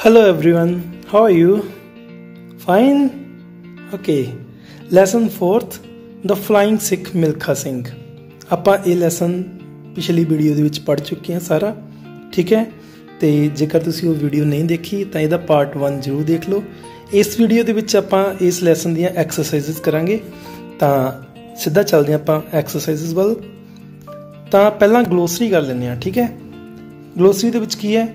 Hello everyone, how are you? Fine? Okay. Lesson 4th, The Flying Sikh Milkha Singh. ਆਪਾਂ ਇਹ lesson ਪਿਛਲੀ video ਦੇ ਵਿੱਚ ਪੜ੍ਹ ਚੁੱਕੇ ਹਾਂ ਸਾਰਾ, ਠੀਕ ਹੈ। ਤੇ ਜੇਕਰ ਤੁਸੀਂ ਉਹ ਵੀਡੀਓ ਨਹੀਂ ਦੇਖੀ ਤਾਂ ਇਹਦਾ ਪਾਰਟ 1 ਜ਼ਰੂਰ ਦੇਖ ਲਓ। ਇਸ ਵੀਡੀਓ ਦੇ ਵਿੱਚ ਆਪਾਂ ਇਸ ਲੈਸਨ ਦੀਆਂ ਐਕਸਰਸਾਈਜ਼ਸ ਕਰਾਂਗੇ। ਤਾਂ ਸਿੱਧਾ ਚੱਲਦੇ ਹਾਂ ਆਪਾਂ ਐਕਸਰਸਾਈਜ਼ਸ ਵੱਲ। ਤਾਂ ਪਹਿਲਾਂ ਗਲੋਸਰੀ ਕਰ ਲੈਂਦੇ ਹਾਂ, ਠੀਕ ਹੈ। ਗਲੋਸਰੀ ਦੇ ਵਿੱਚ ਕੀ ਹੈ?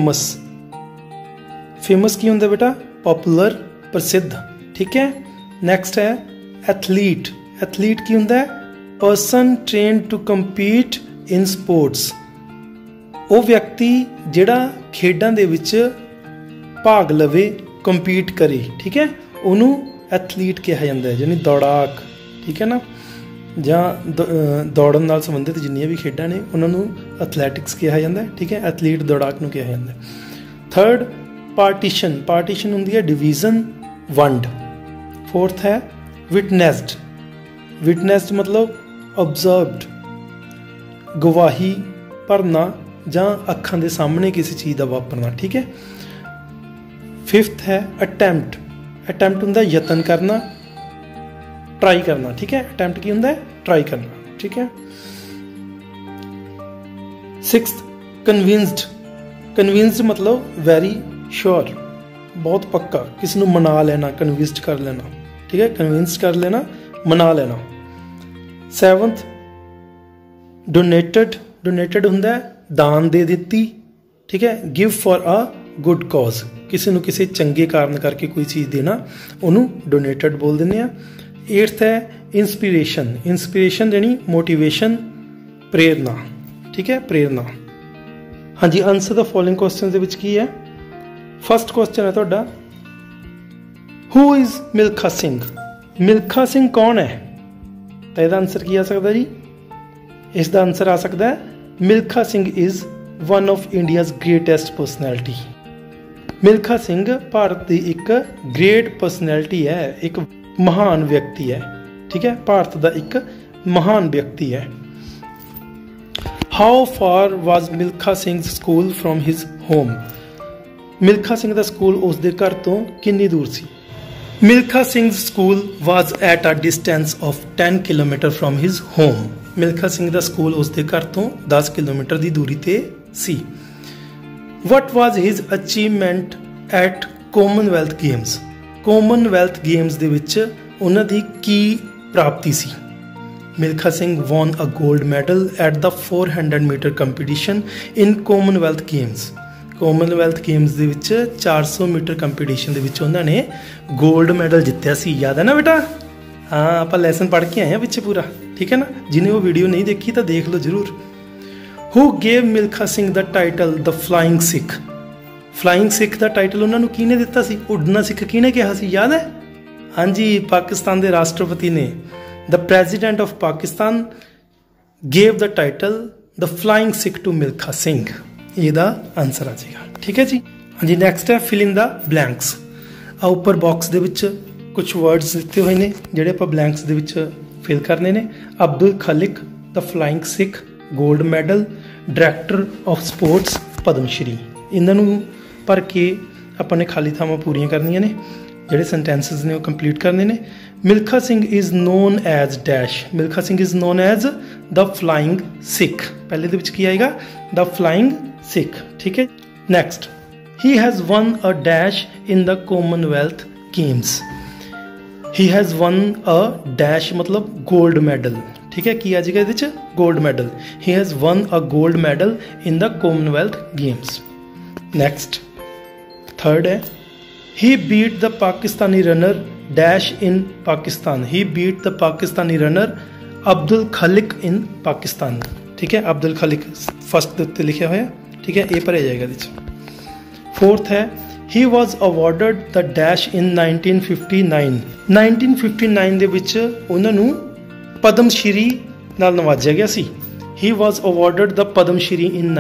फेमस की होंगे बेटा? पॉपुलर, प्रसिद्ध, ठीक है। नैक्सट है एथलीट। एथलीट की होंगे? Person train to compete in sports. वो व्यक्ति जिहड़ा खेडां दे विच भाग लवे, कंपीट करे, ठीक है, उन्हों एथलीट कहा जाता है, यानी दौड़ाक, ठीक है ना। जां दौड़न नाल संबंधित जिन्नियां भी खेडां ने उन्होंने एथलैटिक्स कहा जाता है, ठीक है। एथलीट दौड़ाक नूं कहा जाता है। Third partition. पार्टीशन होंगी है डिवीजन, वंड। फोर्थ है विटनेस्ड। विटनेस्ड मतलब ऑब्जर्व्ड, गवाही भरना जां अखां दे सामने किसी चीज़ का वापरना, ठीक है। फिफ्थ है अटैम्प्ट। अटैम्प्ट होंगे यतन करना, ट्राई करना, ठीक है। अटैम्प्ट की होंगे? ट्राई करना, ठीक है। Sixth convinced. कन्विंस्ड मतलब वैरी श्योर, बहुत पक्का, किसी को मना लेना, कन्विंस्ड कर लेना, ठीक है। कन्विंस्ड कर लेना, मना लेना। Seventh donated. डोनेटेड होंगे दान दे दिती, ठीक है। Give for a good cause, किसी को किसी चंगे कारण करके कोई चीज़ देना, उन्होंने डोनेटेड बोल दें। एट्थ है इंस्पीरेशन। इंस्पीरेशन यानी मोटिवेशन, प्रेरणा, ठीक है, प्रेरणा। हाँ जी, आंसर द फॉलोइंग क्वेश्चन के विच की है। फर्स्ट क्वेश्चन है तुहाडा, हू इज़ मिल्खा सिंह। मिल्खा सिंह कौन है? तो इसका आंसर की आ सकता जी? इसका आंसर आ सकता है Milkha Singh is one of India's greatest personality. Milkha Singh Bharat की एक ग्रेट पर्सनैलिटी है, एक महान व्यक्ति है, ठीक है। भारत का एक महान व्यक्ति है। How far was Milkha Singh school from his home. Milkha Singh का स्कूल उसके घर तो कितनी दूर सी? Milkha Singh school was at a distance of 10 kilometre from his home. Milkha Singh का स्कूल उसके घर तो 10 किलोमीटर की दूरी ते सी। What was his achievement at Commonwealth Games. Commonwealth Games दे विच उन्हां दी की प्राप्ति सी? Milkha Singh won a gold medal at the 400 metre competition in Commonwealth Games. Commonwealth Games दे विच 400 मीटर कंपीटिशन दे विच उन्होंने गोल्ड मैडल जित्या सी, याद है ना बेटा? हाँ, आप लेसन पढ़ के आए हैं पिछे पूरा, ठीक है ना। जिन्हें वो वीडियो नहीं देखी तो देख लो जरूर। Who gave Milkha Singh the title the flying Sikh. Flying Sikh का टाइटल उन्होंने किने दिता सी? उड़ना सिख किने कहा सी, याद है? हाँ जी, पाकिस्तान के राष्ट्रपति ने, the president of Pakistan gave the title the flying Sikh to Milkha Singh. ਇਹਦਾ आंसर आ जाएगा, ठीक है जी। हाँ जी, नैक्सट है फिल इन द ब्लैंक्स। आ उपर बॉक्स दे विच कुछ वर्ड्स दिते हुए हैं जिहड़े आपां ब्लैंक्स दे विच फिल करने ने। Abdul Khaliq the flying Sikh, gold medal, director of sports, Padma Shri. इन्हां नूं भर के आपां ने खाली थावां पूरीआं करनियां ने, जिहड़े सेंटेंसिस ने वो कंप्लीट करने ने। Milkha Singh is known as dash. Milkha Singh is known as the flying Sikh. पहले दे विच की आएगा? द फ्लाइंग सिख, ठीक है। Next, he has won a dash in the Commonwealth Games. He has won a dash मतलब गोल्ड मैडल, ठीक है। की आ जाएगा इहदे च? Gold medal. He has won a gold medal in the Commonwealth Games. Next, third है he beat the Pakistani runner dash in Pakistan. He beat the Pakistani runner Abdul Khaliq in Pakistan, ठीक है। अब्दुल खलिक फर्स्ट के उत्ते लिखा हुआ, ठीक है, ये भरिया जाएगा इहदे। फोर्थ है he was awarded the dash in 1959। 1959 दे विच उन्हां नूं पद्मश्री नाल नवाजिया गया सी। He was awarded the Padma Shri in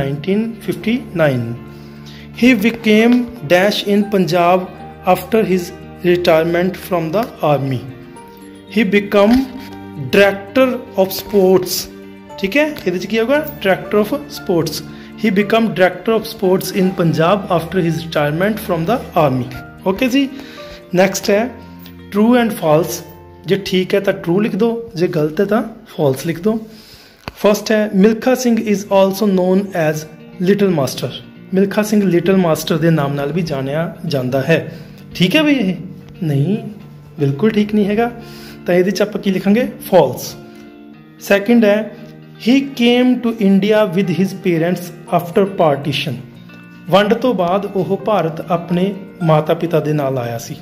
1959। He became dash in Punjab after his retirement from the army. He become director of sports, ठीक है। ये की होगा? Director of sports. He become director of sports in Punjab after his retirement from the army. Okay ji. Next है true and false. जे ठीक है तो ट्रू लिख दो, जे गलत है तो फॉल्स लिख दो। फर्स्ट है Milkha Singh is also known as little master. Milkha Singh little master के नाम नाल भी जानिया जाता है। ठीक है भाई, ये नहीं बिल्कुल ठीक नहीं हैगा, तो ये आप की लिखांगे फॉल्स। सैकेंड है he came to India with his parents after partition. वंड तो बाद वह भारत अपने माता पिता के नाल आया सी।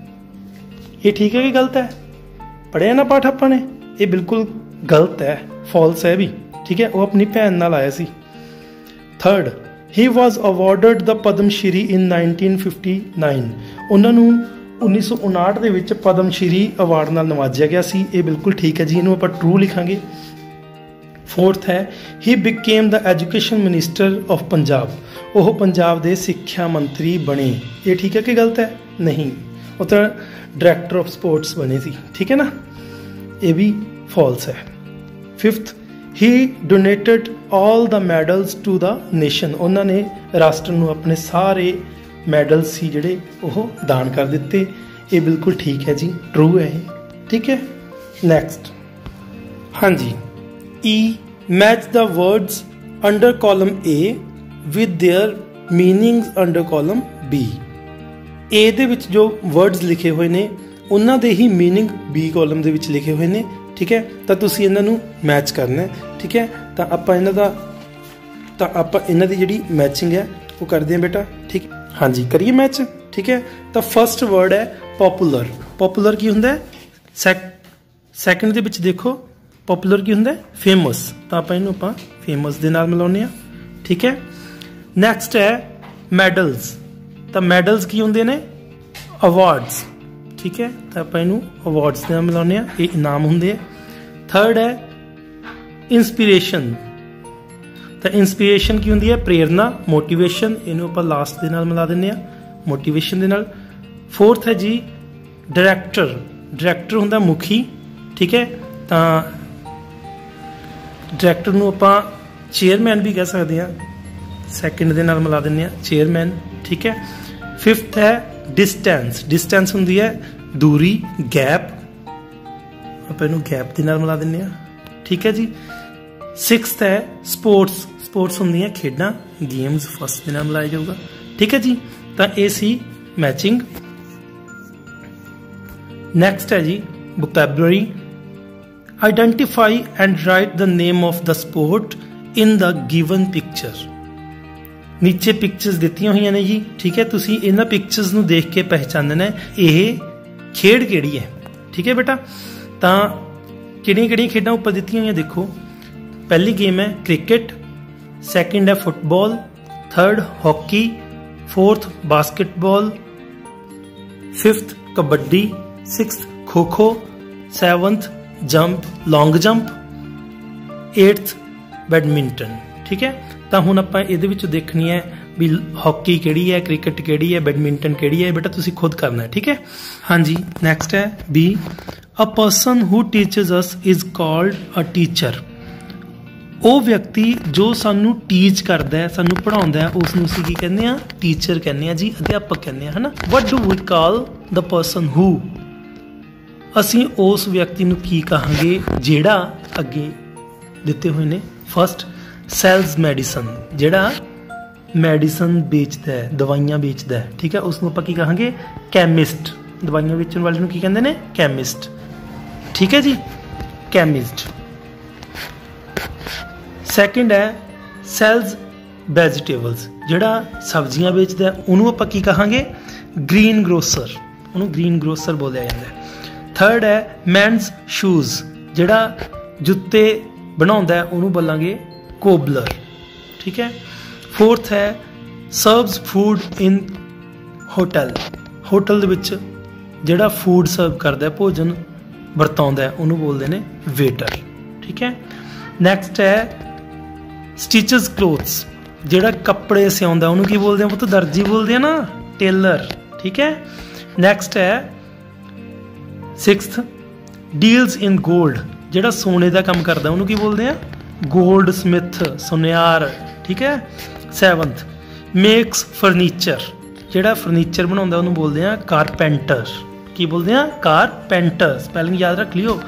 ये ठीक है कि गलत है? पढ़िया ना पाठ अपने, ये बिल्कुल गलत है, फॉल्स है भी। ठीक है, वो अपनी भैन नाल आया सी। Third he was awarded the Padma Shri in 1959। उन्होंने 1959 ਦੇ ਵਿੱਚ ਪਦਮ ਸ਼੍ਰੀ ਅਵਾਰਡ ਨਾਲ ਨਵਾਜਿਆ ਗਿਆ ਸੀ। ਇਹ ਬਿਲਕੁਲ ਠੀਕ ਹੈ ਜੀ, ਇਹਨੂੰ ਆਪਾਂ ਟਰੂ ਲਿਖਾਂਗੇ। ਫੋਰਥ ਹੈ he became the education minister of Punjab. ਉਹ ਪੰਜਾਬ ਦੇ ਸਿੱਖਿਆ ਮੰਤਰੀ ਬਣੇ। ਇਹ ਠੀਕ ਹੈ ਕਿ ਗਲਤ ਹੈ? ਨਹੀਂ, ਉਹ ਤਾਂ ਡਾਇਰੈਕਟਰ ਆਫ ਸਪੋਰਟਸ ਬਣੇ ਸੀ। ਠੀਕ ਹੈ ਨਾ, ਇਹ ਵੀ ਫਾਲਸ ਹੈ। Fifth he donated all the medals to the nation. ਉਹਨਾਂ ਨੇ ਰਾਸ਼ਟਰ ਨੂੰ ਆਪਣੇ ਸਾਰੇ मैडल सी जिहड़े वो दान कर दिते। ये बिल्कुल ठीक है जी, ट्रू है ये। ठीक है, नैक्सट। हाँ जी, E match the words under column A with their meanings under column B. A दे विच जो वर्ड्स लिखे हुए ने उन्हां दे ही मीनिंग बी कॉलम दे विच लिखे हुए ने। ठीक है, तो तुसीं इन्हां नूं मैच करना है। ठीक है, तो आपां इन्हां दी जिहड़ी मैचिंग है वो करदे हैं बेटा। ठीक है, हाँ जी करिए मैच। ठीक है, तो फर्स्ट वर्ड है पॉपुलर। पॉपुलर की होंगे सैकेंड दे विच देखो पॉपुलर की होंगे फेमस, तो आप इनू आप फेमस दे नाल मिलाउने आ। ठीक है, नैक्सट है मैडल्स। तो मैडल्स की होंगे ने अवार्ड्स। ठीक है, तो आप इनू अवार्ड्स दे नाल मिलाउने आ, ये इनाम होंगे। थर्ड है इंस्पीरेशन। तो इंस्पीरेशन की होंगी है प्रेरणा, मोटिवेशन। इनू आप लास्ट के नाल मिला देने मोटिवेशन के नाल। फोर्थ है जी डायरैक्टर। डायरैक्टर होंदा मुखी। ठीक है, तो डायरैक्टर नू आप चेयरमैन भी कह सकते हैं, सैकेंड के नाल मिला देने चेयरमैन। ठीक है, फिफ्थ है डिस्टेंस। डिस्टेंस होंदी है दूरी, गैप। आप इनू गैप के नाल मिला देने। ठीक है जी। सिक्स्थ है स्पोर्ट्स। स्पोर्ट्स होंदी है खेडां, गेम्स, फर्स्ट के नाम लाया जाऊगा। ठीक है जी, तो ये सी मैचिंग। नैक्सट है जी vocabulary. Identify and write the name of the sport in the given picture. नीचे पिक्चर्स दित्तियां हुई ने जी। ठीक है, तुसीं इन्हां पिक्चर्स नूं देख के पहचानना ये खेड किहड़ी है। ठीक है बेटा, तो किहड़ियां खेडां उपर दित्तियां हुई देखो। पहली गेम है क्रिकेट, सैकेंड है football, third hockey, fourth basketball, fifth kabaddi, sixth kho kho, seventh jump long jump, eighth badminton. ठीक है, तो हुण आपां इहदे विच देखनी है भी हॉकी किहड़ी है, क्रिकेट किहड़ी है, बैडमिंटन किहड़ी है। बेटा तुसीं खुद करना है। ठीक है, हाँ जी। नैक्सट है B a person who teaches us is called a teacher. ਉਹ ਵਿਅਕਤੀ ਜੋ ਸਾਨੂੰ ਟੀਚ ਕਰਦਾ ਹੈ, ਸਾਨੂੰ ਪੜ੍ਹਾਉਂਦਾ ਹੈ, ਉਸ ਨੂੰ ਅਸੀਂ ਕੀ ਕਹਿੰਦੇ ਆ? ਟੀਚਰ ਕਹਿੰਦੇ ਆ ਜੀ, ਅਧਿਆਪਕ ਕਹਿੰਦੇ ਆ, ਹੈ ਨਾ। What do we call the person who. ਅਸੀਂ ਉਸ ਵਿਅਕਤੀ ਨੂੰ ਕੀ ਕਹਾਂਗੇ ਜਿਹੜਾ ਅੱਗੇ ਦਿੱਤੇ ਹੋਏ ਨੇ। ਫਸਟ ਸੈਲਸ ਮੈਡੀਸਨ, ਜਿਹੜਾ ਮੈਡੀਸਨ ਵੇਚਦਾ ਹੈ, ਦਵਾਈਆਂ ਵੇਚਦਾ ਹੈ। ਠੀਕ ਹੈ, ਉਸ ਨੂੰ ਆਪਾਂ ਕੀ ਕਹਾਂਗੇ? ਕੈਮਿਸਟ। ਦਵਾਈਆਂ ਵੇਚਣ ਵਾਲੇ ਨੂੰ ਕੀ ਕਹਿੰਦੇ ਨੇ? ਕੈਮਿਸਟ। ਠੀਕ ਹੈ ਜੀ, ਕੈਮਿਸਟ। सैकेंड है सैल्स वैजीटेबल्स। जिहड़ा सब्जियां बेचदा उन्होंने आपां की कहांगे? Green grocer. उन्होंने ग्रीन ग्रोसर बोलिया जाता है। थर्ड है मैनस शूज़। जिहड़ा जुत्ते बनाउंदा उन्होंने बोलांगे कोबलर। ठीक है। फोर्थ है serves food in hotel. Hotel दे विच जिहड़ा फूड सर्व करदा भोजन वरताउंदा उन्होंने बोलते हैं वेटर। ठीक है। नैक्सट है स्टिचेस क्लोथ्स। जिहड़ा कपड़े सियाउंदा उन्होंने की बोलते हैं? वो तो दर्जी बोलते हैं ना, टेलर। ठीक है। नैक्सट है सिक्स्थ डील्स इन गोल्ड। जिहड़ा सोने का काम करता उन्होंने की बोलते हैं? गोल्ड स्मिथ, सुनियार। ठीक है। 7th मेक्स फर्नीचर, जिहड़ा फर्नीचर बनाउंदा उहनूं बोलदे आ कारपेंटर। की बोलते हैं? कारपेंटर। स्पैलिंग याद रख लियो,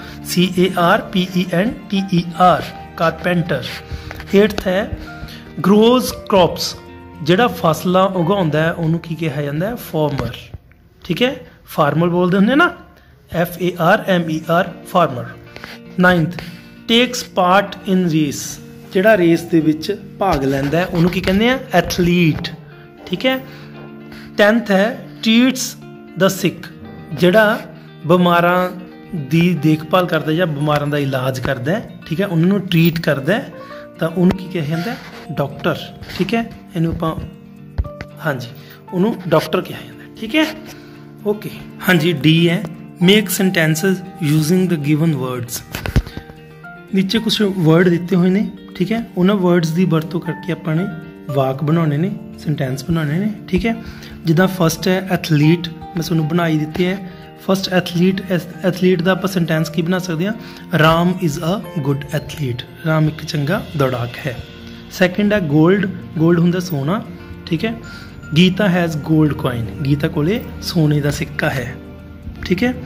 CARPENTER, कारपेंटर। 8th है ग्रोज क्रॉप्स, जिहड़ा फसलां उगाउंदा है उहनूं की कहा जांदा है? फार्मर। ठीक है, फार्मर बोलते हुंदे ना, FARMER, farmer. 9th takes part in race, जिहड़ा रेस दे विच भाग लैंदा है उहनूं की कहंदे आ? एथलीट। ठीक है। 10th है ट्रीट्स द सिक, जिहड़ा बिमारां दी देखभाल करदा या बिमारां दा इलाज करदा है। ठीक है, उन्हां नूं ट्रीट करदा है तां उहनूं की कहा जांदा है? डॉक्टर। ठीक है, इहनूं आपां हाँ जी उहनूं डॉक्टर कहा जांदा है। ठीक है, ओके। हाँ जी, D है make sentences using the given words. नीचे कुछ वर्ड दिते हुए ने, ठीक है, उन्हां वर्ड्स की वरतों करके आपां ने वाक बनाने ने, सेंटेंस बनाने ने। ठीक है, जिदा फर्स्ट है एथलीट, मैं तुहानूं बनाई दिती है। फर्स्ट एथलीट, एथलीट का आपां सेंटेंस की बना सकते हैं? Ram is a good athlete, Ram एक चंगा दौड़ाक है। सैकेंड है गोल्ड, गोल्ड हुंदा सोना। ठीक है, Geeta has gold coin, Geeta कोले सोने का सिक्का है। ठीक है।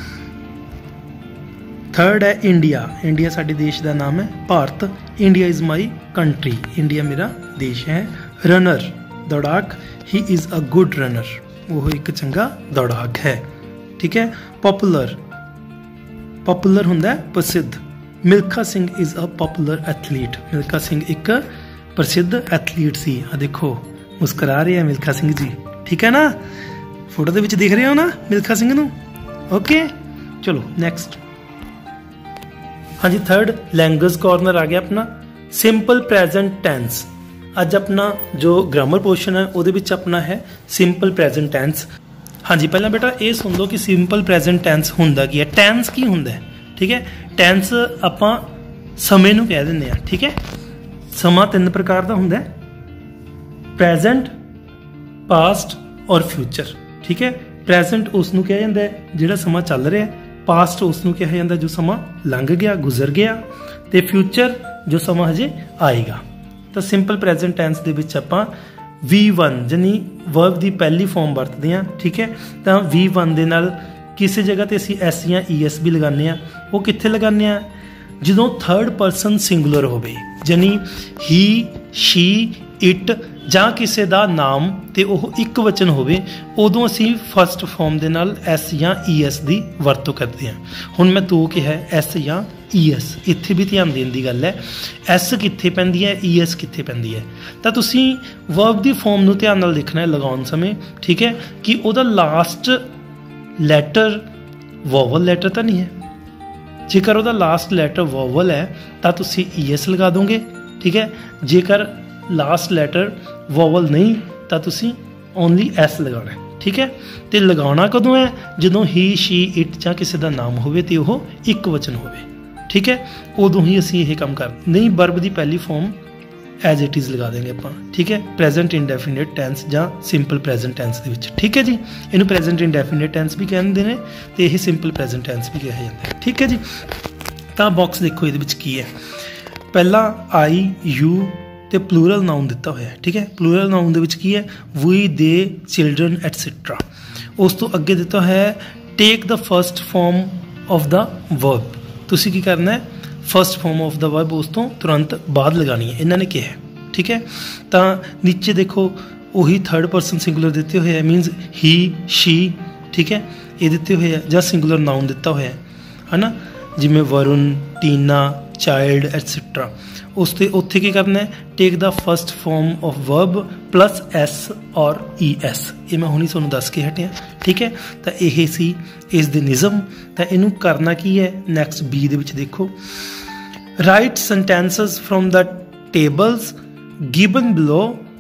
थर्ड है इंडिया, इंडिया साडे देश का नाम है। Bharat, India is my country, India मेरा देश है। रनर, दौड़ाक, he is a good runner, वो एक चंगा दौड़ाक है। ठीक है। पॉपुलर, पॉपुलर हुंदा है प्रसिद्ध। Milkha Singh is a popular athlete, Milkha Singh एक प्रसिद्ध एथलीट सी। आ देखो मुस्करा रहे हैं मिल्खा सिंह जी। ठीक है ना, फोटो दे विच दिख रहे हो ना मिल्खा सिंह नूं। ओके, चलो नेक्स्ट। हाँ जी, थर्ड लैंग्वेज कॉर्नर आ गया अपना। सिंपल प्रेजेंट टेंस, अज अपना जो ग्रामर पोर्शन है वो अपना है सिंपल प्रेजेंट टेंस। हाँ जी, पहला बेटा ये सुन लो कि सिंपल प्रेजेंट टेंस हुंदा की है, टेंस की हुंदा है। ठीक है, टेंस आपां समय नूं कह दिंदे आ। ठीक है, समा 3 प्रकार का हुंदा है, प्रेजेंट, पास्ट और फ्यूचर। ठीक है, प्रेजेंट उसनूं कहा जांदा है जिहड़ा समा चल रहा है, पास्ट उसनूं कहा जांदा जो समा लंघ गया, गुजर गया, ते फ्यूचर जो समा हजे आएगा। तो सिंपल प्रेजेंट टेंस दे विच आपां V1 यानी वर्ब की पहली फॉर्म वरतते हैं। ठीक है, तो V1 दे नाल किसी जगह ते असीं S या ES भी लगाने आ। वो कित्थे लगाने आ? जदों थर्ड पर्सन सिंगुलर होवे, यानी ही, शी, इट ਜਾਂ ਕਿਸੇ ਦਾ ਨਾਮ ਤੇ ਉਹ ਇੱਕ ਵਚਨ ਹੋਵੇ, ਉਦੋਂ ਅਸੀਂ ਫਸਟ ਫਾਰਮ ਦੇ ਨਾਲ S ਜਾਂ ES ਦੀ ਵਰਤੋਂ ਕਰਦੇ ਹਾਂ। ਹੁਣ ਮੈਂ ਦੋ ਕਿਹਾ S ਜਾਂ ES, ਇੱਥੇ ਵੀ ਧਿਆਨ ਦੇਣ ਦੀ ਗੱਲ ਹੈ। S ਕਿੱਥੇ ਪੈਂਦੀ ਹੈ, ES ਕਿੱਥੇ ਪੈਂਦੀ ਹੈ, ਤਾਂ ਤੁਸੀਂ ਵਰਬ ਦੀ ਫਾਰਮ ਨੂੰ ਧਿਆਨ ਨਾਲ ਦੇਖਣਾ ਹੈ ਲਗਾਉਣ ਸਮੇਂ। ਠੀਕ ਹੈ, ਕਿ ਉਹਦਾ ਲਾਸਟ ਲੈਟਰ ਵੋਵਲ ਲੈਟਰ ਤਾਂ ਨਹੀਂ ਹੈ। ਜੇਕਰ ਉਹਦਾ ਲਾਸਟ ਲੈਟਰ ਵੋਵਲ ਹੈ ਤਾਂ ਤੁਸੀਂ ES ਲਗਾ ਦੋਗੇ। ਠੀਕ ਹੈ, ਜੇਕਰ लास्ट लैटर वोवल नहीं तो तुसी ओनली S लगाना है। ठीक है, तो लगाना कदों है? जदों ही, शी, इट या किसी का नाम होवे ते ओह एक वचन होवे। ठीक है, उदों ही असीं यह काम कर नहीं, वर्ब की पहली फॉर्म एज इट इज़ लगा देंगे आपां। ठीक है, प्रेजेंट इंडेफिनिट टेंस या सिंपल प्रेजेंट टेंस दे विच। ठीक है जी, इनू प्रेजेंट इंडेफिनिट टेंस भी कहते हैं तो यह सिंपल प्रेजेंट टेंस भी कहा जाता है। ठीक है जी, तो बॉक्स देखो ये की है। पहला आई, यू तो प्लूरल नाउन दिता हुआ है। ठीक है, प्लूरल नाउन दे विच की है? We, they, children etcetera. उस तो अगे दिता है take the first form of the verb. तुसी की करना है? First form of the verb उस तो तुरंत बाद लगानी है, इन्होंने कहा है। ठीक है, तो नीचे देखो वही थर्ड पर्सन सिंगुलर दिते हुए है, मीनस ही, शी। ठीक है, ये दिते हुए है या सिंगुलर नाउन दिता हुआ है ना, जिमें वरुण, टीना, चाइल्ड एटसेट्रा। उसते उत्थे की करना है? Take the first form of verb plus S और ES। ये मैं हुणी तुहानूं दस के हटिया। ठीक है, तो यह सी इस दे निज़म। तो इनू करना की है? नैक्सट B दे विच देखो, write sentences from the tables given below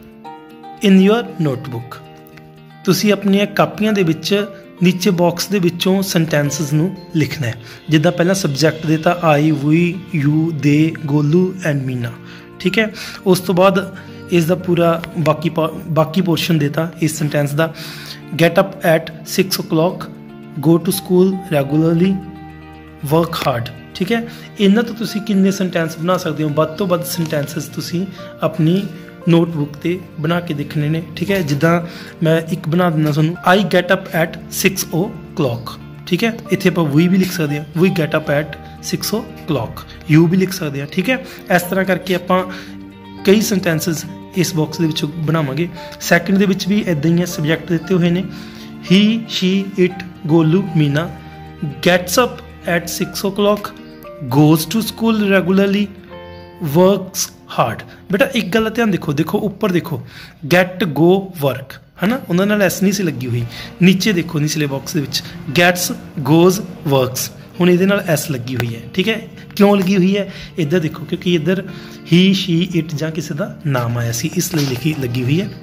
in your notebook. तुसी अपनी कापियां दे विच नीचे बॉक्स दे विचों सेंटेंसेस नू लिखना है। जिद्दां पहला सब्जैक्ट देता I, we, you, they, Golu and Meena. ठीक है, उस तो बाद इसका पूरा बाकी पोर्शन देता इस सेंटेंस का। Get up at 6 o'clock, go to school regularly, work hard. ठीक है, इन्हां तो तुसी किन्ने सेंटेंस बना सकते हो? वध तो वध सेंटेंसेस तुसी अपनी नोटबुक ते बना के देखने ने, ठीक है। जिदा मैं एक बना दिना तुहानूं, आई गैट अप एट 6 o'clock, ठीक है। इत्थे आपां वी भी लिख सकते हैं, we get up at 6 o'clock, you भी लिख सकते हैं, ठीक है। इस तरह करके आपां कई सेंटेंसेस इस बॉक्स दे विचों बनावांगे। सैकेंड दे विच भी इदां ही है, सब्जैक्ट दिते हुए ने, he, she, it, Golu, Meena gets up at 6 o'clock, goes to school regularly, works hard. बेटा एक गल ध्यान देखो, देखो ऊपर देखो, गैट गो वर्क है ना, उन्होंने नाल एस नहीं सी लगी हुई। नीचे देखो निचले बॉक्स दे विच गैट्स गोज वर्क्स, हुण इहदे नाल एस लगी हुई है, ठीक है। क्यों लगी हुई है इधर देखो, क्योंकि इधर ही, शी, इट जां किसी का नाम आया सी, इसलिए लिखी लगी हुई है।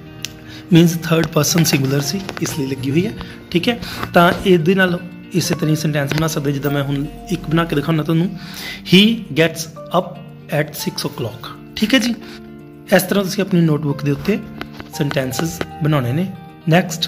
मीनस थर्ड पर्सन सिंगुलर सी, इसलिए लगी हुई है, ठीक है। तो इहदे नाल इस तरह सेंटेंस बना सकते, जिद्दां मैं हुण एक बना के दिखाना तुहानूं, ही गैट्स अप एट 6 o'clock, ठीक है जी। इस तरह तुसीं अपनी नोटबुक के उत्ते सेंटेंसेस बनाने ने। Next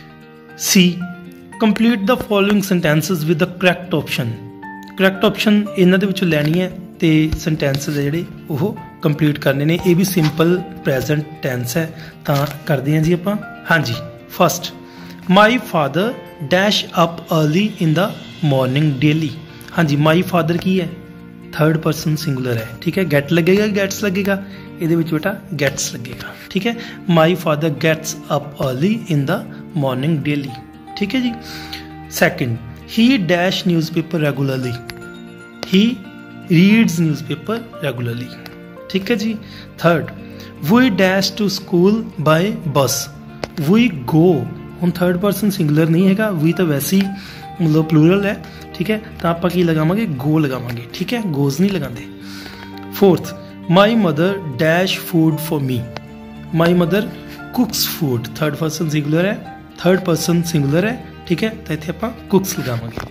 C, complete the following sentences with the correct option. Correct option इन्हां दे विचों लैनी है ते सेंटेंसेस जिहड़े ओह कंप्लीट करने ने। ये भी सिंपल प्रेजेंट टेंस है, तां करदे हां जी आपां। हाँ जी, first, my father dash up early in the morning daily. हाँ जी, माई फादर की है, थर्ड पर्सन सिंगुलर है, ठीक है। गेट लगेगा, गेट्स लगेगा, ये बेटा गेट्स लगेगा, ठीक है। My father gets up early in the morning daily, ठीक है जी। Second, he dash newspaper regularly, he reads newspaper regularly, ठीक है जी। Third, we dash to school by bus, we go, हम थर्ड पर्सन सिंगुलर नहीं हैगा, वी तो वैसे ही मतलब प्लूरल है, ठीक है। तो आप की लगावांगे, गो लगावांगे, ठीक है, गोज नहीं लगाते। Fourth, my mother dash food for me, my mother cooks food, third person singular है, थर्ड पर्सन सिंगुलर है, ठीक है। तो इत्थे आपां कुक्स लगावांगे।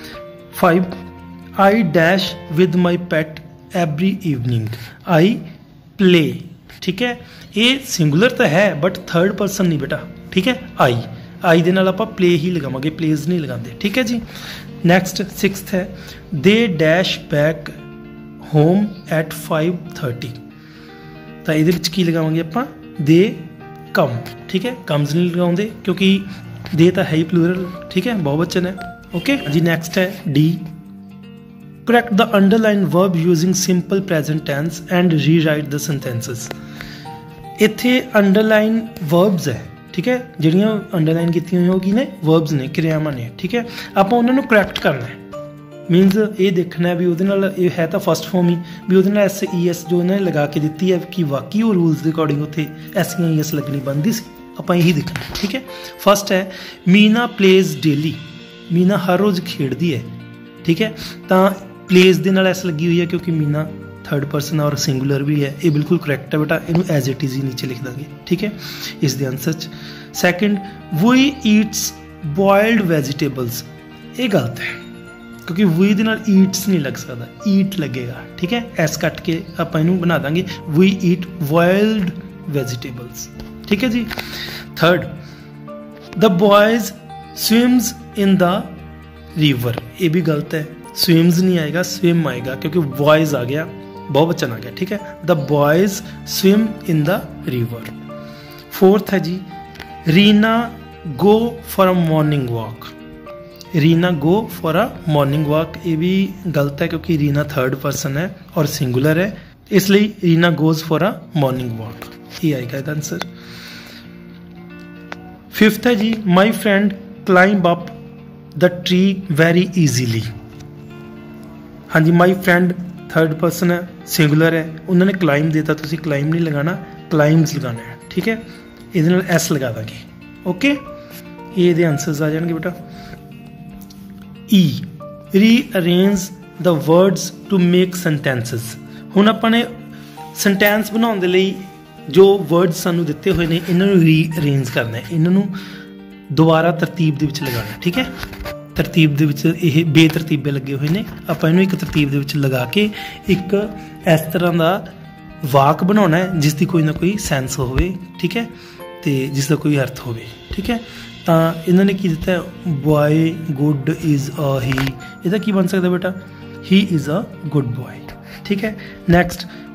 5, I dash with my pet every evening, I play, ठीक है। ये सिंगुलर तो है बट थर्ड पर्सन नहीं बेटा, ठीक है। आई दे नाल आपां प्ले ही लगावांगे, प्लेज नहीं लगाते, ठीक है जी। नैक्सट 6th है, they dash back home at 5:30, तो ये की लगावांगे आपां, दे कम, ठीक है। कम्स नहीं लगाते क्योंकि दे तो है ही प्लूरल, ठीक है, बहुवचन है, ओके जी। नैक्सट है D, correct the underline verb using simple present tense and rewrite the sentences. इत्थे अंडरलाइन वर्ब्स है, ठीक है, जिहड़ियां अंडरलाइन कीतियां हुई की ने वर्ब्स ने, क्रियावां ने, ठीक है। आपां उन्हां नूं करैक्ट करना है, मीनस ये देखना है भी उहदे नाल ये है तो फर्स्ट फॉर्म ही, भी उहदे नाल SES जो इन्होंने लगा के दी है कि वाकई वो रूल्स के अकॉर्डिंग उत्थे SES लगनी बनती सी, आपां यही देखना, ठीक है। फर्स्ट है, मीना प्लेज डेली, मीना हर रोज़ खेडदी है, ठीक है। तो प्लेज दे नाल S लगी हुई है क्योंकि मीना थर्ड पर्सन और सिंगुलर भी है, ये बिल्कुल करैक्ट है बेटा, इनू एज इट इज़ ही नीचे लिख देंगे, ठीक है, इस दे आंसर च। Second, we eats boiled vegetables, ये गलत है क्योंकि वी दे नाल ईट्स नहीं लग सकता, ईट लगेगा, ठीक है। एस कट के आप इनू बना देंगे, वी ईट बॉयल्ड वेजिटेबल्स, ठीक है जी। Third, the boys swims in the river, ये भी गलत है, स्विम्स नहीं आएगा, स्विम आएगा क्योंकि बॉयज आ गया, बहुवचन आ गया, ठीक है। The boys swim in the river. Fourth है जी, Reena go for a morning walk, Reena go for a morning walk, ये भी गलत है क्योंकि रीना थर्ड पर्सन है और सिंगुलर है, इसलिए Reena goes for a morning walk, ये आएगा इसका आंसर। फिफ्थ है जी, my friend climb up the tree very easily. हाँ जी, माई फ्रेंड थर्ड पर्सन है, सिंगुलर है, उन्होंने क्लाइम देता, तुसी क्लाइम नहीं लगाना, क्लाइम्स लगाना है, ठीक है। इहदे नाल एस लगा देंगे, ओके, ये दे आंसर्स आ जाएंगे बेटा। E, rearrange the words to make sentences. हुण आपां ने सेंटेंस बनाउण दे लई जो वर्ड्स सानू दिते हुए ने, इन्हां नूं रीअरेंज करना है, इन्हां नूं दोबारा तरतीब दे विच लगाना, ठीक है। तरतीब दे विच ये बेतरतीबे लगे हुए ने, आपां इहनूं एक तरतीब दे विच लगा के एक इस तरह का वाक बनाना है जिसकी कोई ना कोई सेंस होवे, ठीक है, तो जिसका कोई अर्थ होवे, ठीक है। तो इन्होंने की दिता है, boy good is a he, इसका की बन सकता बेटा, he is a good boy, ठीक है। Next,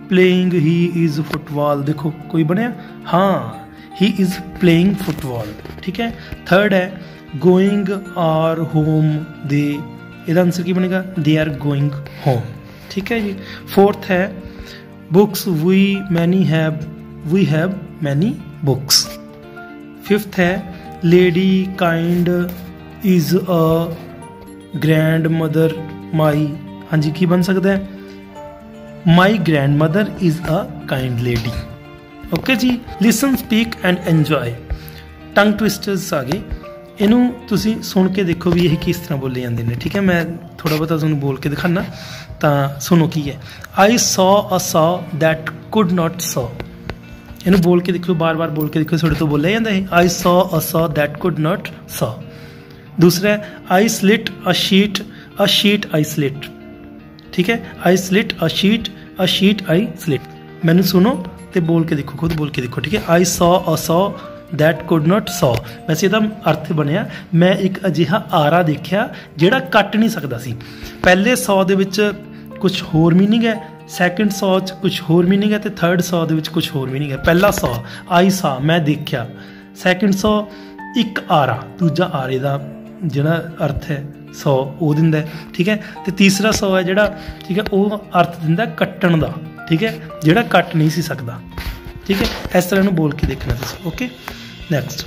playing he is football. देखो कोई बनया, हाँ ही इज़ प्लेइंग फुटबॉल। ठीक है। थर्ड है गोइंग आर होम दे, इसका आंसर की बनेगा दे आर गोइंग होम। ठीक है जी। फोर्थ है books we have many books. Fifth है lady kind is a grandmother my. हाँ जी की बन सकता है my grandmother is a kind lady. Okay जी। Listen speak and enjoy, tongue twisters आ गए, इनू तुसी सुन के देखो भी ये किस तरह बोले जाते हैं। ठीक है। मैं थोड़ा बहुत तुहानू बोल के दिखाना, तो सुनो की है। I saw a saw that could not saw, इनू बोल के देखो, बार बार बोल के देखो, थोड़े तो बोलिया जाता है। I saw a saw that could not saw. दूसरा है I slit a sheet I slit. ठीक है। I slit a sheet I slit. मैनू सुनो तो बोल के देखो, खुद बोल के देखो। ठीक है। I saw a saw that could not saw, वैसे ਇਹਦਾ अर्थ बनया मैं एक अजिहा आरा देखा ਜਿਹੜਾ ਕੱਟ नहीं सकता सी। पहले सौ ਦੇ ਵਿੱਚ कुछ होर मीनिंग है, सैकेंड सौ च कुछ होर मीनिंग है, तो थर्ड सौ ਦੇ ਵਿੱਚ कुछ होर मीनिंग है। पहला सौ आई सा मैं देखा, सैकेंड सौ एक आरा, दूजा आरे का ਜਿਹੜਾ अर्थ है 100 ਉਹ ਦਿੰਦਾ। ठीक है। तो तीसरा सौ है ਜਿਹੜਾ, ठीक है, ਉਹ अर्थ ਦਿੰਦਾ ਕੱਟਣ ਦਾ। ठीक है। ਜਿਹੜਾ ਕੱਟ नहीं सी सकता। ठीक है। इस तरह बोल के देखना तुम। ओके। नैक्सट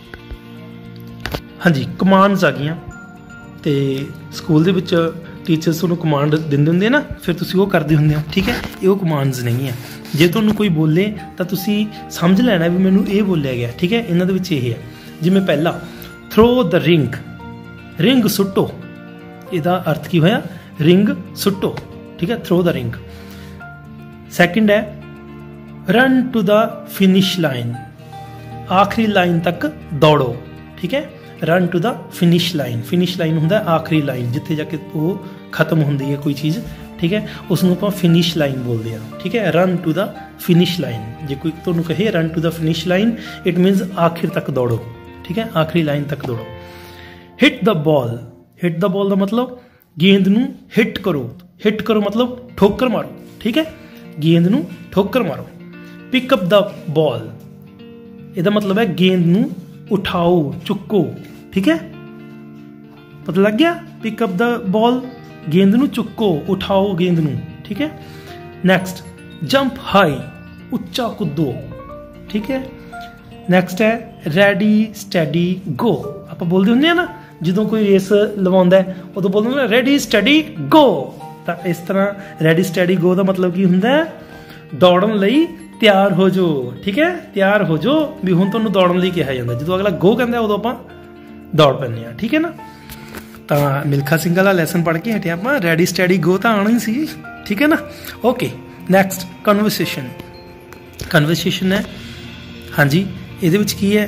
हाँ जी कमांड्स आ गई, तो स्कूल के टीचर्स तुहानू कमांड दिंदे हुंदे ना, फिर तुसीं वो करदे हुंदे हो। ठीक है। ये कमांड्स नहीं है, जे तुहानू कोई बोले तो तुसीं समझ लेना भी मैनू ये बोलिया गया। ठीक है। इन्हां दे विच ये है, जिवें पहला थ्रो द रिंग सुट्टो, इहदा अर्थ की होया रिंग सुट्टो। ठीक है। Throw the ring. सैकेंड है run to the finish line, आखिरी लाइन तक दौड़ो। ठीक है। Run to the finish line होंगे आखिरी लाइन, जिथे जाके वो खत्म होंगी है कोई चीज़। ठीक है। उसनों आप फिनिश लाइन बोलते हैं। ठीक है। Run to the finish line, जो कोई तुहानू कहे run to the finish line, it means आखिर तक दौड़ो। ठीक है। आखिरी लाइन तक दौड़ो। हिट द बॉल का मतलब गेंद नू हिट करो मतलब ठोकर मारो। ठीक है। गेंद नू ठोकर मारो। पिकअप द बॉल, इसका मतलब है गेंद नू उठाओ, चुको। ठीक है। पता लग गया। पिकअप द बॉल, गेंद नू चुको, उठाओ गेंद नू। ठीक है। नैक्सट जंप हाई, उच्चा कूदो। ठीक है। नैक्सट है रेडी स्टडी गो। आप बोलते होंगे ना जो कोई रेस लवांदा है उदों बोलते हैं रेडी स्टडी गो। तो इस तरह रेडी स्टडी गो का मतलब की हुंदा है दौड़न लई तैयार हो जो। ठीक है। तैयार हो जो भी हुण तुहानू दौड़न लई कहा जाता, जो अगला गो कहता उदों आपां दौड़ पैंदे आ। ठीक है ना। तो मिल्खा सिंह वाला लैसन पढ़ के हटे आप, रेडी स्टडी गो तो आना ही सी। ठीक है ना। ओके। नैक्सट कन्वर्सेशन है। हाँ जी ये की है,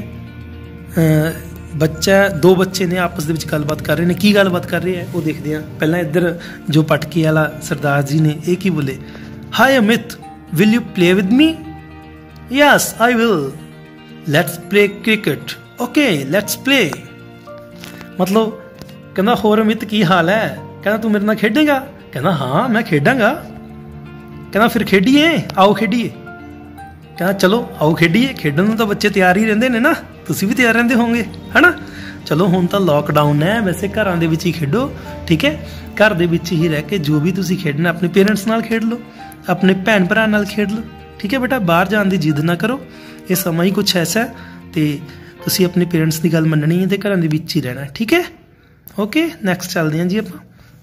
दो बच्चे ने आपस में गलबात कर रहे हैं, की गलबात कर रहे हैं वो देखते हैं। पहला इधर जो पटके वाला सरदार जी ने ये की बोले, hi Amit will you play with me? Yes I will, let's play cricket. Okay let's play. मतलब कहना होर अमित की हाल है? कहना तू मेरे नाल खेडेगा? कहना हाँ मैं खेडांगा। कहना फिर खेडीए, आओ खेडीए। कहना चलो आओ खेडीए। खेडन तो बच्चे तैयार ही रहंदे ने ना, तुसीं भी तैयार रहंदे होंगे है ना। चलो हुण तां लॉकडाउन है, वैसे घरां दे विच ही खेडो। ठीक है। घर दे विच ही रह के जो भी तुसीं खेडना अपने पेरेंट्स नाल खेड लो, अपने भैन भरा नाल खेड लो। ठीक है बेटा, बाहर जाने की जिद ना करो, ये समा ही कुछ ऐसा है, तो तुसीं अपने पेरेंट्स की गल मननी है, तो घरां दे विच ही रहना। ठीक है। ओके। नैक्सट चलते हैं जी आप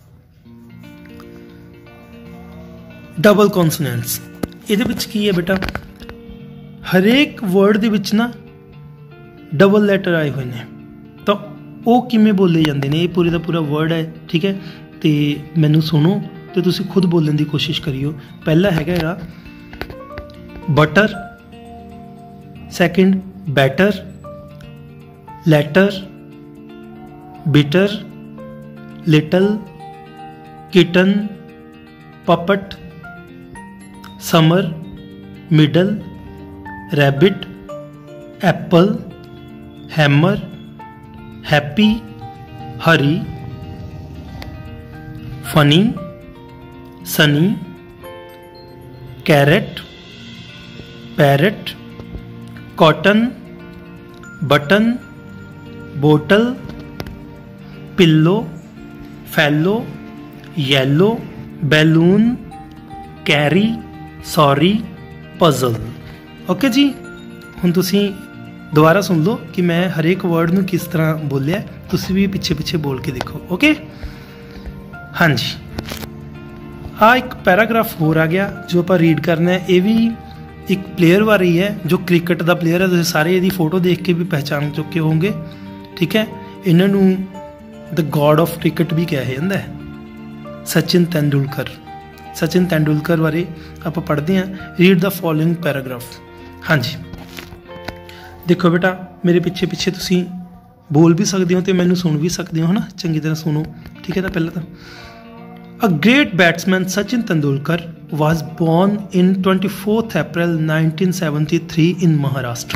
डबल कॉन्सोनेंट्स। ये की है बेटा, हरेक वर्ड दे विच ना डबल लैटर आए हुए हैं, तो वो किमें बोले जाते हैं, ये पूरे का पूरा वर्ड है। ठीक है। तो मैनू सुनो तो तुसीं खुद बोलने की कोशिश करियो। पहला हैगा butter, second batter, letter, bitter, little, kitten, puppet, summer, middle, rabbit, apple, hammer, happy, hurry, funny, sunny, carrot, parrot, cotton, button, bottle, pillow, fellow, yellow, balloon, carry, sorry, puzzle. Okay जी, हुण तुसीं दोबारा सुन लो कि मैं हरेक वर्ड नूं किस तरह बोलिया, तुसीं भी पिछे पिछे बोल के देखो। ओके हाँ जी, आ एक पैराग्राफ होर आ गया जो आप रीड करना है। ये भी एक प्लेयर बारे ही है जो क्रिकेट का प्लेयर है। तुसीं सारे इहदी फोटो देख के भी पहचान चुके होंगे। ठीक है, इन्हां नूं द गॉड ऑफ क्रिकेट भी कहा जाता है, सचिन तेंदुलकर। सचिन तेंदुलकर बारे आप पढ़ते हैं। Read the following paragraph. हाँ जी, देखो बेटा मेरे पिछे पिछे तुसीं बोल भी सकते हो तो मैनू सुन भी सकते हो, है ना। चंगी तरह सुनो। ठीक है, तो पहले तो a great batsman Sachin Tendulkar was born in 24th April 1973 in Maharashtra.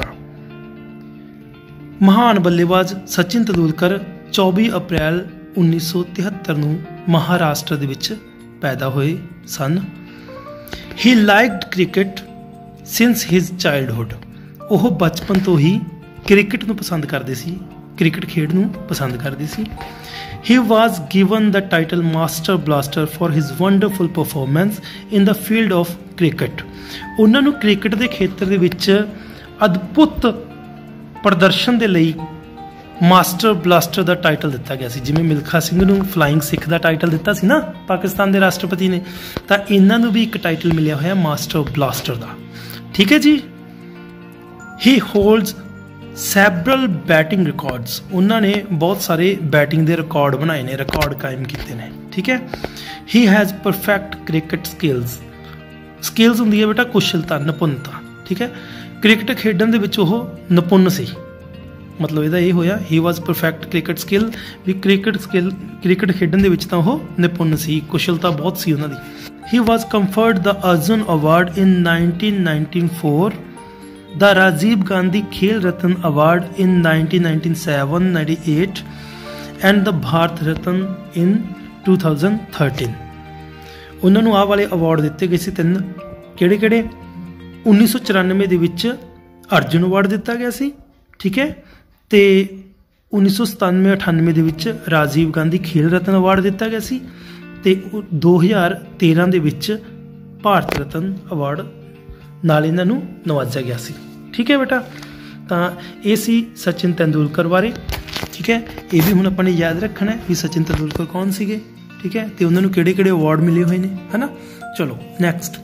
महान बल्लेबाज सचिन तेंदुलकर 24 अप्रैल 1973 ਨੂੰ महाराष्ट्र ਦੇ ਵਿੱਚ पैदा ਹੋਏ ਸਨ। He liked cricket since his childhood। ਉਹ ਬਚਪਨ ਤੋਂ ਹੀ ਕ੍ਰਿਕਟ ਨੂੰ ਪਸੰਦ ਕਰਦੇ ਸੀ, ਕ੍ਰਿਕਟ ਖੇਡ ਨੂੰ ਪਸੰਦ ਕਰਦੇ ਸੀ। He was given the title Master Blaster for his wonderful performance in the field of cricket। ਉਹਨਾਂ ਨੂੰ ਕ੍ਰਿਕਟ ਦੇ ਖੇਤਰ ਦੇ ਵਿੱਚ ਅਦਭੁਤ ਪ੍ਰਦਰਸ਼ਨ ਦੇ ਲਈ ਮਾਸਟਰ ਬਲਾਸਟਰ ਦਾ ਟਾਈਟਲ ਦਿੱਤਾ ਗਿਆ ਸੀ। ਜਿਵੇਂ ਮਿਲਖਾ ਸਿੰਘ ਨੂੰ ਫਲਾਈਂਗ ਸਿੱਖ ਦਾ ਟਾਈਟਲ ਦਿੱਤਾ ਸੀ ਨਾ ਪਾਕਿਸਤਾਨ ਦੇ ਰਾਸ਼ਟਰਪਤੀ ਨੇ, ਤਾਂ ਇਹਨਾਂ ਨੂੰ ਵੀ ਇੱਕ ਟਾਈਟਲ ਮਿਲਿਆ ਹੋਇਆ ਮਾਸਟਰ ਬਲਾਸਟਰ ਦਾ। ਠੀਕ ਹੈ ਜੀ। He holds several batting records। ਉਹਨਾਂ ਨੇ ਬਹੁਤ ਸਾਰੇ ਬੈਟਿੰਗ ਦੇ ਰਿਕਾਰਡ ਬਣਾਏ ਨੇ, ਰਿਕਾਰਡ ਕਾਇਮ ਕੀਤੇ ਨੇ। ਠੀਕ ਹੈ। He has perfect cricket skills। Skills ਹੁੰਦੀ ਹੈ ਬੇਟਾ ਕੁਸ਼ਲਤਾ, ਨਿਪੁੰਨਤਾ। ਠੀਕ ਹੈ, ਕ੍ਰਿਕਟ ਖੇਡਣ ਦੇ ਵਿੱਚ ਉਹ ਨਿਪੁੰਨ ਸੀ। ਮਤਲਬ ਇਹਦਾ ਇਹ ਹੋਇਆ he was perfect cricket skill, ਵੀ ਕ੍ਰਿਕਟ ਖੇਡਣ ਦੇ ਵਿੱਚ ਤਾਂ ਉਹ ਨਿਪੁੰਨ ਸੀ, ਕੁਸ਼ਲਤਾ ਬਹੁਤ ਸੀ ਉਹਨਾਂ ਦੀ। He was conferred the Arjuna award in 1994, the Rajiv Gandhi Khel Ratna award in 1997-98 and the Bharat Ratna in 2013। ਉਹਨਾਂ ਨੂੰ ਆਹ ਵਾਲੇ ਅਵਾਰਡ ਦਿੱਤੇ ਗਏ ਸੀ ਤਿੰਨ। ਕਿਹੜੇ ਕਿਹੜੇ? 1994 ਦੇ ਵਿੱਚ ਅਰਜੁਨ ਅਵਾਰਡ ਦਿੱਤਾ ਗਿਆ ਸੀ। ਠੀਕ ਹੈ, ਤੇ 1997-98 ਦੇ ਵਿੱਚ ਰਾਜੀਵ ਗਾਂਧੀ ਖੇਲ ਰਤਨ ਅਵਾਰਡ ਦਿੱਤਾ ਗਿਆ ਸੀ, ਤੇ 2013 ਦੇ ਵਿੱਚ ਭਾਰਤ ਰਤਨ ਅਵਾਰਡ ਨਾਲ ਇਹਨਾਂ ਨੂੰ ਨਵਾਜਿਆ ਗਿਆ ਸੀ। ਠੀਕ ਹੈ ਬੇਟਾ, ਤਾਂ ਇਹ ਸੀ ਸਚਿਨ ਤੇਂਦੁਲਕਰ ਬਾਰੇ। ਠੀਕ ਹੈ, ਇਹ ਵੀ ਹੁਣ ਆਪਾਂ ਨੇ ਯਾਦ ਰੱਖਣਾ ਵੀ ਸਚਿਨ ਤੇਂਦੁਲਕਰ ਕੌਣ ਸੀਗੇ। ਠੀਕ ਹੈ, ਤੇ ਉਹਨਾਂ ਨੂੰ ਕਿਹੜੇ ਕਿਹੜੇ ਅਵਾਰਡ ਮਿਲੇ ਹੋਏ ਨੇ, ਹੈ ਨਾ। ਚਲੋ next,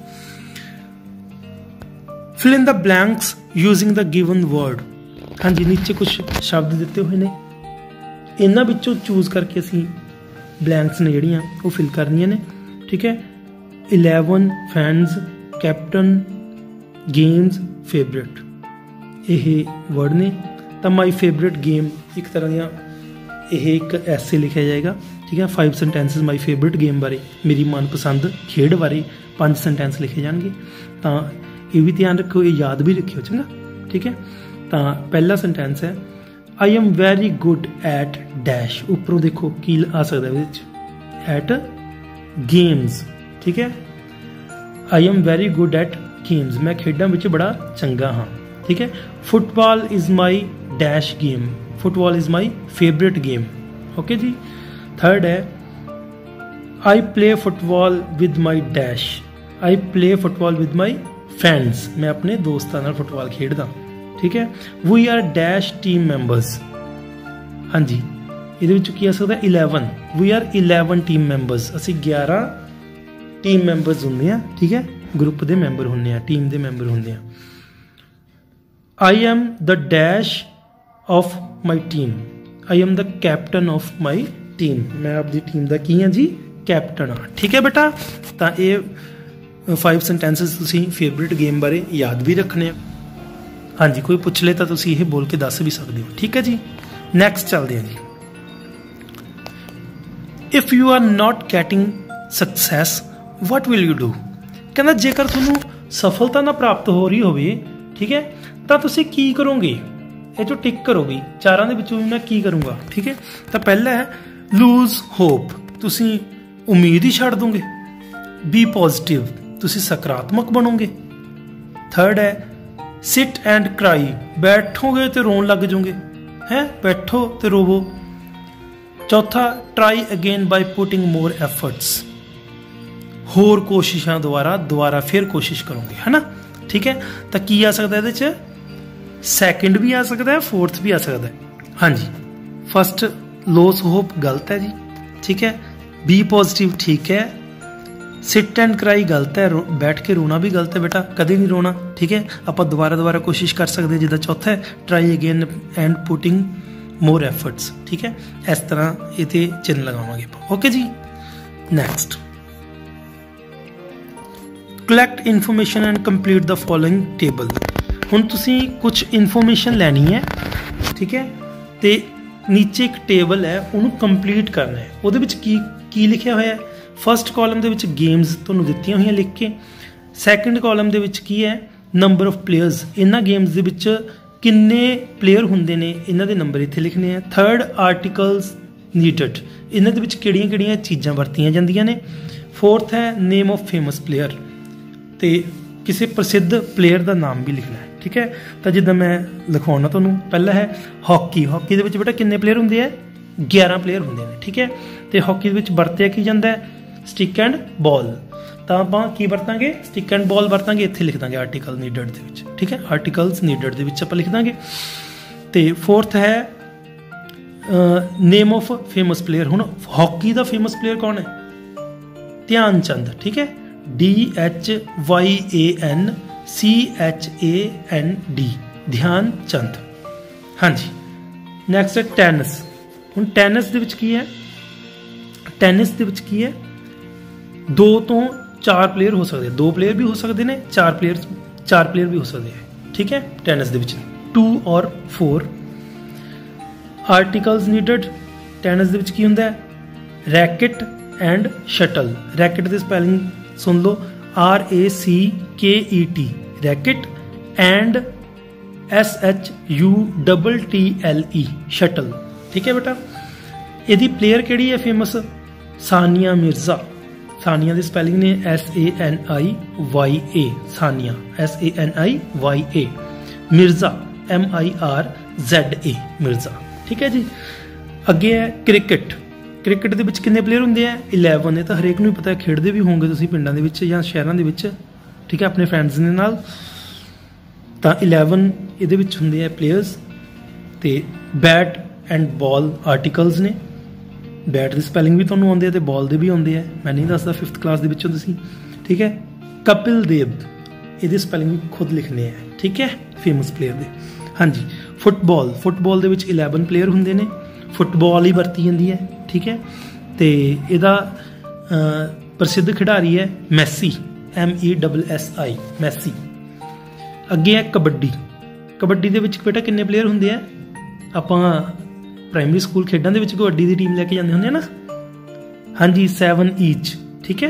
fill in the blanks using the given word. ਹਾਂਜੀ, ਨੀਚੇ ਕੁਝ ਸ਼ਬਦ ਦਿੱਤੇ ਹੋਏ ਨੇ, ਇਹਨਾਂ ਵਿੱਚੋਂ ਚੂਜ਼ ਕਰਕੇ ਅਸੀਂ ਬਲੈਂਕਸ ਨੇ ਜਿਹੜੀਆਂ ਉਹ ਫਿਲ ਕਰਨੀਆਂ ਨੇ। ਠੀਕ ਹੈ, 11 ਫੈਨਸ, ਕੈਪਟਨ, ਗੇਮਸ, ਫੇਵਰੇਟ, ਇਹ ਵਰਡ ਨੇ। ਤਾਂ ਮਾਈ ਫੇਵਰੇਟ ਗੇਮ ਇੱਕ ਤਰ੍ਹਾਂ ਦੀਆਂ ਇਹ ਇੱਕ ਐਸੇ ਲਿਖਿਆ ਜਾਏਗਾ। ਠੀਕ ਹੈ, 5 ਸੈਂਟੈਂਸਿਸ ਮਾਈ ਫੇਵਰੇਟ ਗੇਮ ਬਾਰੇ, ਮੇਰੀ ਮਨਪਸੰਦ ਖੇਡ ਬਾਰੇ 5 ਸੈਂਟੈਂਸ ਲਿਖੇ ਜਾਣਗੇ। ਤਾਂ ਇਹ ਵੀ ਧਿਆਨ ਰੱਖੋ, ਇਹ ਯਾਦ ਵੀ ਰੱਖਿਓ ਚੰਗਾ। ਠੀਕ ਹੈ, ਤਾਂ ਪਹਿਲਾ ਸੈਂਟੈਂਸ ਹੈ I am very good at dash. ਉੱਪਰੋਂ ਦੇਖੋ ਕੀ ਆ ਸਕਦਾ ਇਹਦੇ ਵਿੱਚ, ਐਟ ਗੇਮਸ। ਠੀਕ ਹੈ, I am very good at games, ਮੈਂ ਖੇਡਾਂ ਵਿੱਚ ਬੜਾ ਚੰਗਾ ਹਾਂ। ਠੀਕ ਹੈ, football is my dash game, football is my favourite game. Okay ਜੀ। ਥਰਡ ਹੈ I play football with my dash, I play football with my friends, ਮੈਂ ਆਪਣੇ ਦੋਸਤਾਂ ਨਾਲ ਫੁੱਟਬਾਲ ਖੇਡਦਾ। ਠੀਕ ਹੈ, we are dash team members. ਹਾਂਜੀ, ਇਹਦੇ ਵਿੱਚ ਕੀ ਆ ਸਕਦਾ 11, ਵੀ ਆਰ 11 ਟੀਮ ਮੈਂਬਰਸ, ਅਸੀਂ 11 ਟੀਮ ਮੈਂਬਰਸ ਹੁੰਦੇ ਹਾਂ। ਠੀਕ ਹੈ, ਗਰੁੱਪ ਦੇ ਮੈਂਬਰ ਹੁੰਦੇ ਆ, ਟੀਮ ਦੇ ਮੈਂਬਰ ਹੁੰਦੇ ਆ। I am the dash of my team, I am the captain of my team, ਮੈਂ ਆਪਦੀ ਟੀਮ ਦਾ ਕੀ ਹਾਂ ਜੀ, ਕੈਪਟਨ ਹਾਂ। ਠੀਕ ਹੈ ਬੇਟਾ, ਤਾਂ ਇਹ 5 ਸੈਂਟੈਂਸਿਸ ਤੁਸੀਂ ਫੇਵਰੇਟ ਗੇਮ ਬਾਰੇ ਯਾਦ ਵੀ ਰੱਖਣੇ ਆ। ਹਾਂਜੀ, ਕੋਈ ਪੁੱਛ ਲੇ ਤਾਂ ਤੁਸੀਂ ਇਹ ਬੋਲ ਕੇ ਦੱਸ ਵੀ ਸਕਦੇ ਹੋ। ਠੀਕ ਹੈ ਜੀ, ਨੈਕਸਟ ਚੱਲਦੇ ਹਾਂ ਜੀ। If you are not getting success what will you do। ਕਹਿੰਦਾ ਜੇਕਰ ਤੁਹਾਨੂੰ ਸਫਲਤਾ ਨਾ ਪ੍ਰਾਪਤ ਹੋ ਰਹੀ ਹੋਵੇ, ਠੀਕ ਹੈ, ਤਾਂ ਤੁਸੀਂ ਕੀ ਕਰੋਗੇ। ਇਹ ਜੋ ਟਿਕ ਕਰੋਗੇ ਚਾਰਾਂ ਦੇ ਵਿੱਚੋਂ ਮੈਂ ਕੀ ਕਰੂੰਗਾ। ਠੀਕ ਹੈ, ਤਾਂ ਪਹਿਲਾ ਹੈ ਲੂਜ਼ ਹੋਪ, ਤੁਸੀਂ ਉਮੀਦ ਹੀ ਛੱਡ ਦੋਗੇ। ਬੀ ਪੋਜ਼ਿਟਿਵ, तुसी सकारात्मक बनोगे। थर्ड है सिट एंड क्राई, बैठोगे तो रोन लग जाओगे, है बैठो तो रोवो। चौथा try again by putting more efforts, होर कोशिशों दोबारा फिर कोशिश करोगे, है ना। ठीक है, तो की आ सकता है ये सैकेंड भी आ सकता है, फोर्थ भी आ सकता है। हाँ जी, फर्स्ट लॉस होप गलत है जी, ठीक है। बी पॉजिटिव ठीक है। सिट एंड क्राई गलत है, बैठ के रोना भी गलत है बेटा, कभी नहीं रोना, ठीक है। आप दोबारा कोशिश कर सकते हैं। जिदा चौथा है try again and putting more efforts, ठीक है। इस तरह ये चिन्ह लगावांगे। ओके जी, next collect information and complete the following table. हुण तुसीं कुछ इन्फॉर्मेशन लैनी है, ठीक है, तो नीचे एक टेबल है उन्होंने कंप्लीट करना है। वो की लिखा होया है, फस्ट कॉलम दे विच गेम्स तुहानूं दित्तियां होईयां लिख के, सैकेंड कॉलम दे विच की है नंबर ऑफ प्लेयर्स, इन्हां गेम्स दे विच किन्ने प्लेयर हुंदे ने इन्हां दे नंबर इत्थे लिखने हैं। थर्ड आर्टिकल्स नीडड, इन्हां दे विच किहड़ियां-किहड़ियां चीज़ां वरतियां जांदियां ने। फोर्थ है नेम ऑफ फेमस प्लेयर, तो किसी प्रसिद्ध प्लेयर का नाम भी लिखना है, ठीक है। तो जिद्दां मैं लिखवाना तुहानूं, पहला है हॉकी, हॉकी दे विच बेटा किन्ने प्लेयर हुंदे आ, 11 प्लेयर हुंदे ने, ठीक है। तो हॉकी दे विच वरतिया की जांदा है स्टिक एंड बॉल, तो आपां की वरतांगे स्टिक एंड बॉल वरतांगे, इत्थे लिख दांगे आर्टिकल नीडड दे विच, ठीक है। आर्टिकल्स नीडड दे विच आपां लिख दांगे। तो फोर्थ है नेम ऑफ फेमस प्लेयर। हुण हॉकी का फेमस प्लेयर कौन है? ध्यानचंद, ठीक है, DHYANCHAND, ध्यानचंद। हाँ जी, नैक्सट है टैनिस। हुण टैनिस दे विच की है, टैनिस दे विच की है 2 तो 4 प्लेयर हो सकते हैं, 2 प्लेयर भी हो सकते हैं, 4 प्लेयर भी हो सकते हैं, ठीक है। टैनिस दे विच 2 और 4। आर्टिकल्स नीडड टैनिस दे विच की हुंदा है रैकेट एंड शटल। रैकेट दी स्पैलिंग सुन लो, RACKET, racket, and SHUTTLE, shuttle, ठीक है बेटा। यदि प्लेयर केड़ी है फेमस? सानिया मिर्जा। सानिया की स्पैलिंग ने SANIYA, Sania SANIYA, Mirza MIRZA, Mirza, ठीक है जी। अगे है क्रिकेट। क्रिकेट दे विच किन्ने प्लेयर हुंदे आ? 11। ये तो हरेक नूं पता है, खेडदे भी होंगे तुसीं पिंडां दे विच जां शहरां दे विच, ठीक है, अपने फ्रेंड्स दे नाल। तां 11 इहदे विच हुंदे आ प्लेयर्स। ते बैट एंड बॉल आर्टिकल्स ने। बैट दी स्पैलिंग भी तुहानूं आउंदी है ते बॉल दे भी आउंदे आ, मैं नहीं दसदा, 5th क्लास दे विचों तुसीं, ठीक है। कपिल देव, इहदी स्पैलिंग भी खुद लिखने है, ठीक है, फेमस प्लेयर दे। हाँ जी, फुटबॉल, फुटबॉल दे विच 11 प्लेयर हुंदे ने, फुटबॉल ही वरती जाती है, ठीक है। तो यदा प्रसिद्ध खिडारी है मैसी, MESSI, मैसी। अगे है कबड्डी। कबड्डी दे विच बेटा किन्ने प्लेयर हुंदे आ? आपां प्राइमरी स्कूल खेडां दे विच कबड्डी दी टीम लैके जांदे हुंदे ना, हाँ जी, 7 ईच, ठीक है।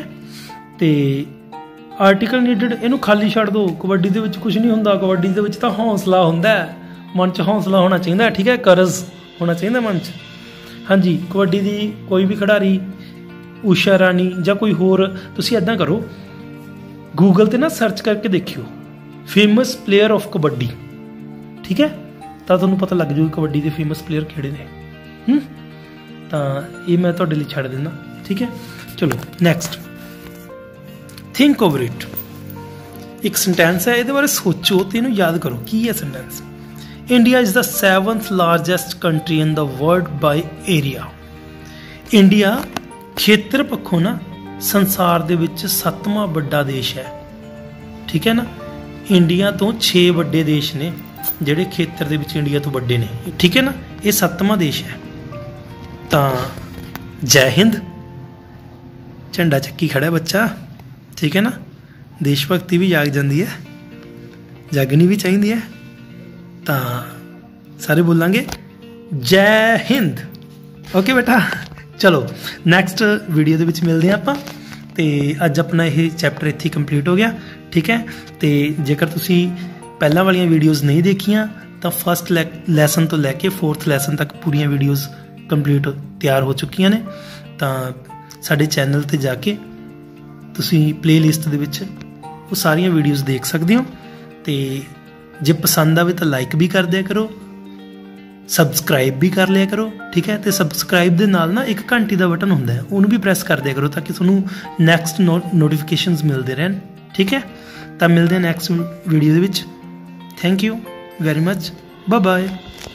तो आर्टिकल नीडड, इनू खाली छड्ड दो, कबड्डी दे विच कुछ नहीं हुंदा। कबड्डी दे विच तां हौसला हुंदा है, मन च हौसला होना चाहिए, ठीक है, करज होना चाहिए मन च। हाँ जी, कबड्डी दी कोई भी खिडारी, उषा रानी ਜਾਂ कोई होर, तुसीं इदां करो गूगल ते ना सर्च करके देखियो फेमस प्लेयर ऑफ कबड्डी, ठीक है, तो तुहानूं पता लग जाऊगा कबड्डी के फेमस प्लेयर किहड़े ने। तो ये मैं तुहाडे लई छड्ड दिंदा, ठीक है। चलो नैक्सट, थिंक ओवर इट। एक सेंटेंस है, ये बारे सोचो तो इहनूं याद करो की है sentence. India is the 7th largest country in the world by area. India खेत्र पक्षों ना संसार दे विच 7वां वड्डा देश है, ठीक है ना। इंडिया तो 6 वड्डे देश ने जिहड़े खेत्र दे विच इंडिया तो वड्डे ने, ठीक है ना, ये 7वां देश है। तो जय हिंद, झंडा चक्की खड़ा है बच्चा, ठीक है ना, देशभक्ति भी जाग जाती है, जागनी भी चाहिए है। तो सारे बोलांगे जय हिंद। ओके बेटा, चलो नैक्सट वीडियो दे विच मिलते हैं आपां। ते अज अपना यह चैप्टर इत्थे कंप्लीट हो गया, ठीक है। तो जेकर तुसी पहला वाली वीडियोज़ नहीं देखियां तो फस्ट लैसन तो लैके 4th लैसन तक पूरियां वीडियोज़ कंप्लीट तैयार हो चुकियां ने। तो साडे चैनल ते जाके तुसी प्ले लिस्ट दे विच ਉਹ ਸਾਰੀਆਂ ਵੀਡੀਓਜ਼ ਦੇਖ ਸਕਦੇ ਹੋ। ਤੇ ਜੇ ਪਸੰਦ ਆਵੇ ਤਾਂ ਲਾਈਕ ਵੀ ਕਰ ਦਿਆ ਕਰੋ, ਸਬਸਕ੍ਰਾਈਬ ਵੀ ਕਰ ਲਿਆ ਕਰੋ, ਠੀਕ ਹੈ। ਤੇ ਸਬਸਕ੍ਰਾਈਬ ਦੇ ਨਾਲ ਨਾ ਇੱਕ ਘੰਟੀ ਦਾ ਬਟਨ ਹੁੰਦਾ ਹੈ, ਉਹਨੂੰ ਵੀ ਪ੍ਰੈਸ ਕਰ ਦਿਆ ਕਰੋ ਤਾਂ ਕਿ ਤੁਹਾਨੂੰ ਨੈਕਸਟ ਨੋਟੀਫਿਕੇਸ਼ਨਸ ਮਿਲਦੇ ਰਹਿਣ, ਠੀਕ ਹੈ। ਤਾਂ ਮਿਲਦੇ ਹਾਂ ਨੈਕਸਟ ਵੀਡੀਓ ਦੇ ਵਿੱਚ। Thank you very much, bye bye.